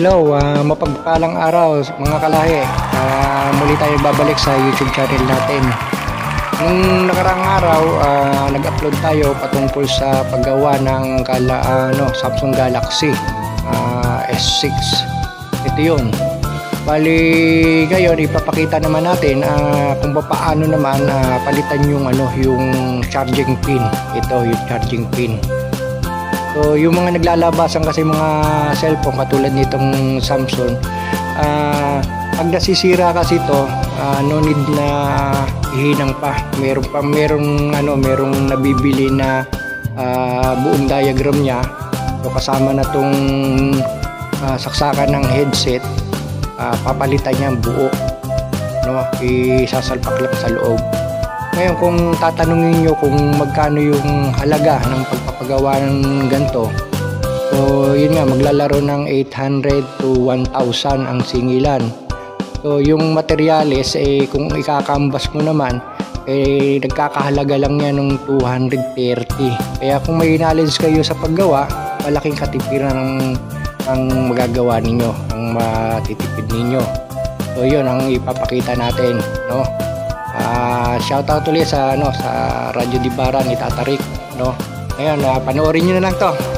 Hello, mapagpalang araw mga kalahi. Muli tayo babalik sa YouTube channel natin. Nung nakaraang araw, nag-upload tayo patungkol sa paggawa ng Samsung Galaxy S6. Ito yun. Bali, ngayon ipapakita naman natin kung paano naman palitan yung charging pin. Ito yung charging pin. So, yung mga naglalabasan kasi mga cellphone katulad nitong Samsung, pag nasisira kasi ito, no need na ihinang pa. Merong nabibili na buong diagram niya. So, kasama na tong saksakan ng headset, papalitan niya buo, no? Isasalpak lang sa loob. Ngayon, kung tatanungin nyo kung magkano yung halaga ng pagpapagawa ng ganito, so yun nga, maglalaro ng 800 to 1,000 ang singilan. So yung materyales, kung ikakambas mo naman, nagkakahalaga lang yan ng 230. Kaya kung may knowledge kayo sa paggawa, malaking katipiran ang magagawa ninyo, ang matitipid ninyo. So yun ang ipapakita natin, no? Shoutout ulit sa Radyo Dibara ni Tata Rick, no? Ngayon, panoorin nyo na lang to.